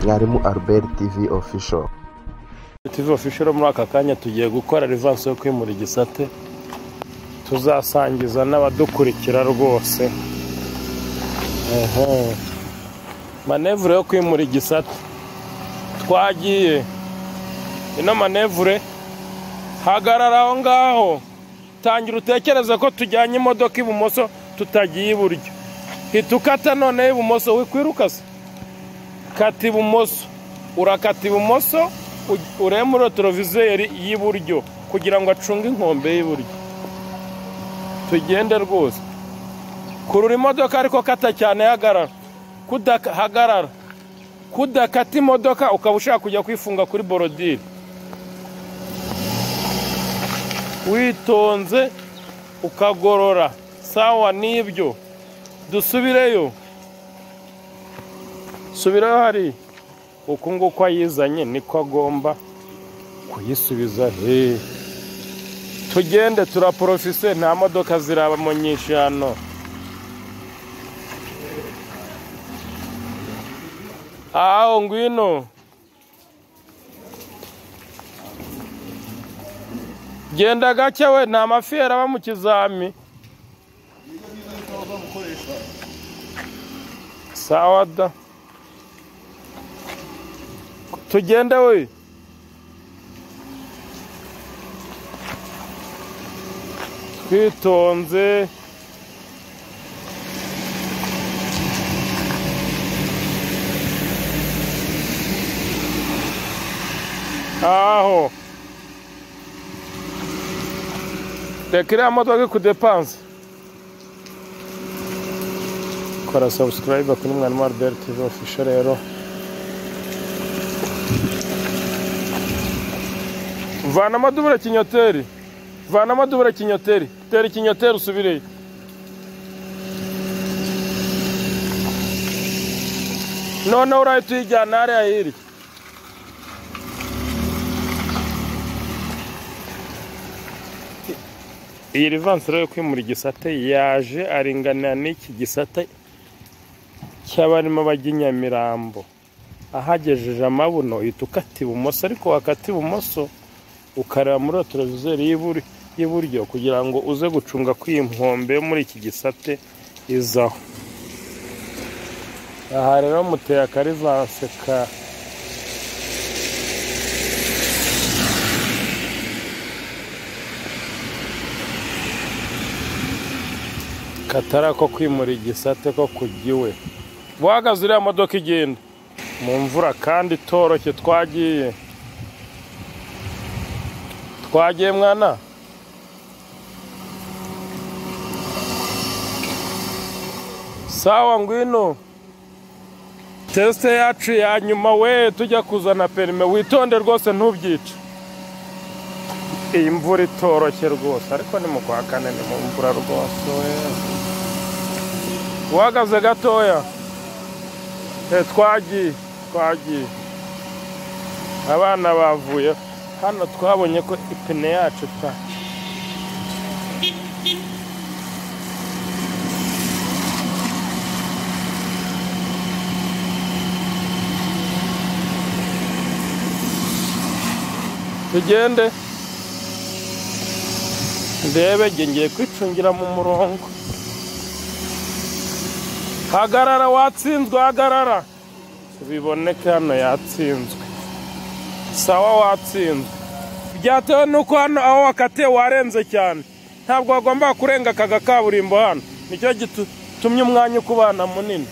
mwarimu Albert TV official. TV official muri aka kanya tugiye gukora revanse yo kwimura igisate, tuzasangiza n'abadukurikira rwose. Manevure yo kwimura igisate twagiye. Ino manevure, hagarara aho ngaho, tangira utekereza ko tujyanye imodoka ibumoso tutagiye iburyo. Hita ukata none ibumoso, wikwiruka se. Kata ibumoso, urakata ibumoso, urebe muri retroviseri y'iburyo kugira ngo acunge inkombe y'iburyo. Tugende rwose. Kurura imodoka ariko kata cyane, hagarara. Kudakata imodoka ukaba ushaka kujya kwifunga kuri borodire. Witonze ukagorora. Sawa nibyo. Dusubireyo. Subirayo hari. Uko nguko ayizanye niko agomba kuyisubiza. Tugende turaprofise, nta modoka zirabamo nyinshi hano. Aho ngwino. Genda gake we, nta mafiyera aba mu kizami. Sawa da. Tugende we. Twitonze. Aho. Rekera modoka kudepanse. Kora subscribe kuri mwarimu Albert TV official rero. Vana madubura kinyoteri. Vana madubura kinyoteri. Teri kinyoteri usubireye. None uraye tuyijyana ari ahiri. Iyi revanse yo kwimura igisate yaje aringanira n'iki gisate cy'abarimo bajyinyamirambo. Ahagejeje amabuno uhita ukata ibumoso, ariko wakata ibumoso ukareba muri retroviseri y'iburyo kugira ngo uze gucunga kw'inkombe muri iki gisate izaho. Aha rero muteye akarivanse ka katara ko kwimura igisate ko kugiwe. Buhagaze uriya modoka igenda mu mvura kandi toroshye. Twagiye mwana. Sawa ngwino. Teste yacu ya nyuma we, tujya kuzana perime. Witonde rwose ntubyice. Iyi mvura itoroshye rwose, ariko ni mu kwa kane, ni mu mvura rwose we. Uhagaze gatoya. Twagiye. Abana bavuye hano, twabonye ko ipine yacu tugende. Ndebe ngiye kwicungira mu murongo. Hagarara, watsinzwe, hagarara. Biboneke hano yatsinzwe. Sawa, watsinzwe. Byatewe nuko hano aho wakatiye warenze cyane. Ntabwo wagomba kurenga aka kaburimbo hano. Nicyo gitumye umwanya ukubana munini.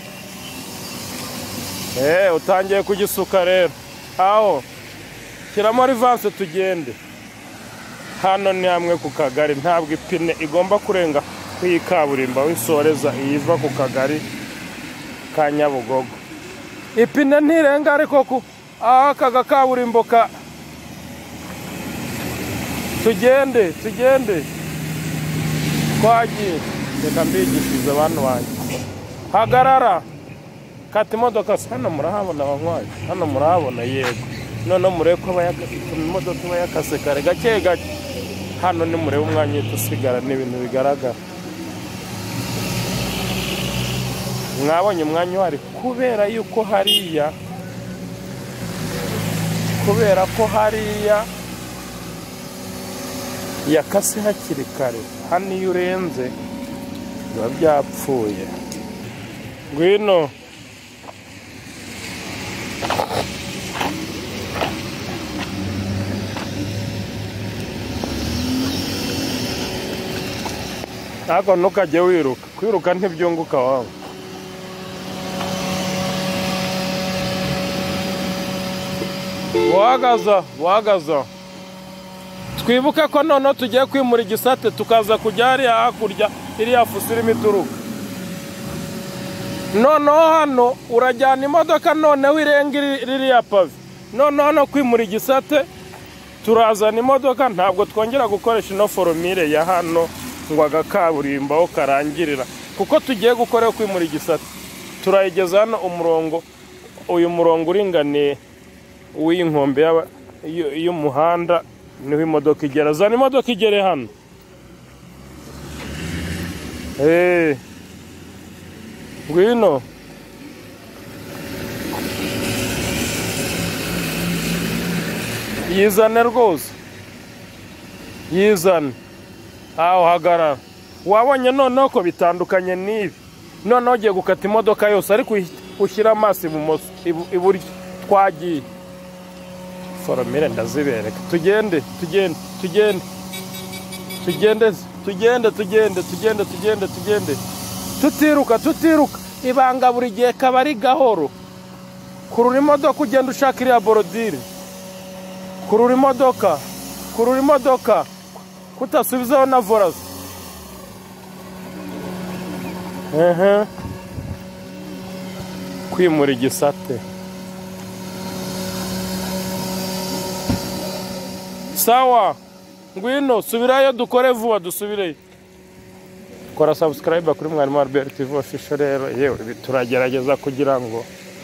Utangiye kugisuka rero. Aho kiramo revanse tugende. Hano ni hamwe ku kagari, ntabwo ipine igomba kurenga kw'iyi kaburimbo wisoreza iyiva ku kagari ka Nyabugogo. Ipine ntirenga ariko ku aka kaburimbo ka. Tugende. Twagiye. Reka mbigishirize abantu banjye. Hagarara. Kata imodoka. Hano murahabona abanywayi. Hano murahabona yego. None murebe ko imodoka bayakase kare gake. Hano ni murebe umwanya usigara n'ibintu bigaragara. mwabonye umwanya wari kubera yuko hariya kubera ko hariya yakase hakiri kare. Hano iyo urenze biba byapfuye. Ngwino. Ntabwo ntukajye wiruka. Kwiruka ntibyunguka wawe. Wagaza. Twibuke ko noneho tugiye kwimura igisate tukaza kujya hariya hakurya iriya fuso irimo ituruka. Noneho hano urajyana imodoka noneho irenga ririya pave. Noneho hano kwimura igisate turazana imodoka, ntabwo twongera gukoresha ino foromire ya hano ngo agakaburimbo aho karangirira, kuko tugiye gukora kwimura igisate. Turayigeza hano uyu murongo uringaniye w'inkombe y'umuhanda niho imodoka igera. Zana imodoka igere hano. Ngwino. Yizane rwose. Yizane. Aho hagarara. Wabonye noneho ko bitandukanye n'ibi. Noneho ugiye gukata imodoka yose ariko ushyira amaso ibumoso iburyo. Twagiye. Foromire ndazibereka. Tugende. Tutiruka. Ibanga buri gihe kaba ari gahoro. Kurura imodoka ugenda ushaka iriya borodire. Kurura imodoka. Kutasubizaho na vorasi. Kwimura igisate. Sawa. Ngwino, subirayo dukore vuba dusubireyo. Kora subscribe kuri Mwarimu Albert TV official rero. Yewe turagerageza kugira ngo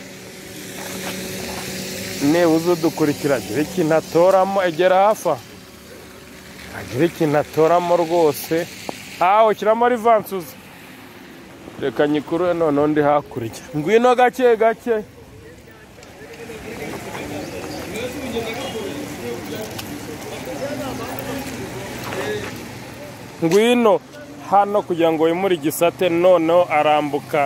uzo dukurikira agire ikintu atoramo, egera hafa. Agire ikintu atoramo rwose. Ukiramo rivansuzi. Reka nyikuru noneho ndi hakurya. Ngwino gake. Ngwino hano kugira ngo wimure igisate, noneho arambuka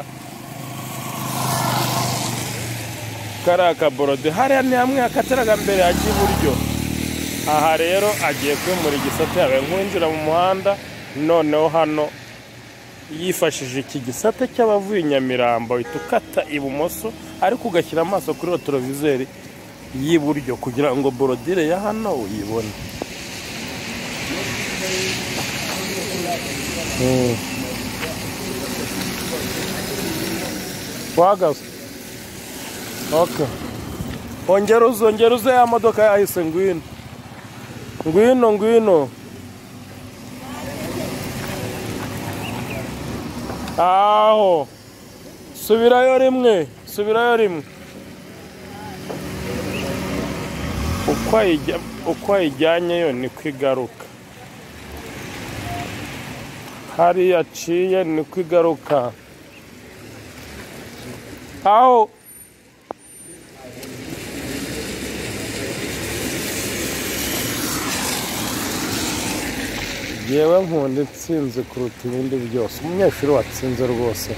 kariya kaborode. Hariya ni hamwe hakateraga mbere hajya iburyo. Aha rero agiye kwimura igisate yawe nkwinjira mu muhanda. Noneho hano yifashije iki gisate cy'abavuye Nyamirambo uhita ukata ibumoso, ariko ugashyira amaso kuri rotorovizeri y'iburyo kugira ngo borodire ya hano uyibone. Wagaze. Okay. Ongera uze ya modoka yahise. Ngwino. Aho. Subirayo rimwe. Uko ayijyanye yo ni kwigaruka. Hariya aciye ni kwigaruka. Aho. Yewe nkunda intsinzi kuruta ibindi byose. Umunyeshuri watsinze rwose.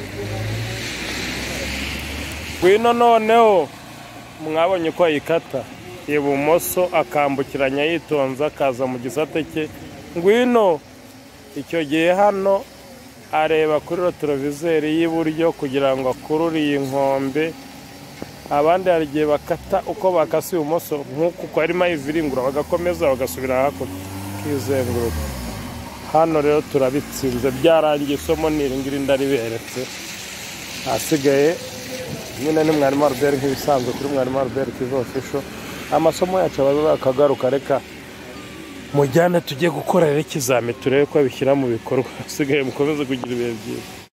Ngwino noneho mwabonye ko ayikata ibumoso akambukiranya yitonza akaza mu gisate cye. Ngwino. Icyo gihe hano areba kuri rotorovizeri y'iburyo kugira ngo akurure iyi nkombe. Abandi hari igihe bakata uko bakase ibumoso nk'uko uko arimo ayiviringura bagakomeza bagasubira hakurya kizenguruka. Hano rero turabitsinze, byarangiye. Isomo ni iringiri ndariberetse. Hasigaye nyine ni Mwarimu Albert nk'ibisanzwe kuri Mwarimu Albert TV official. Amasomo yacu akagaruka. Reka mujyane tujye gukorera ikizamini turebe ko bishyira mu bikorwa. Hasigaye mukomeze kugira ibihe byiza.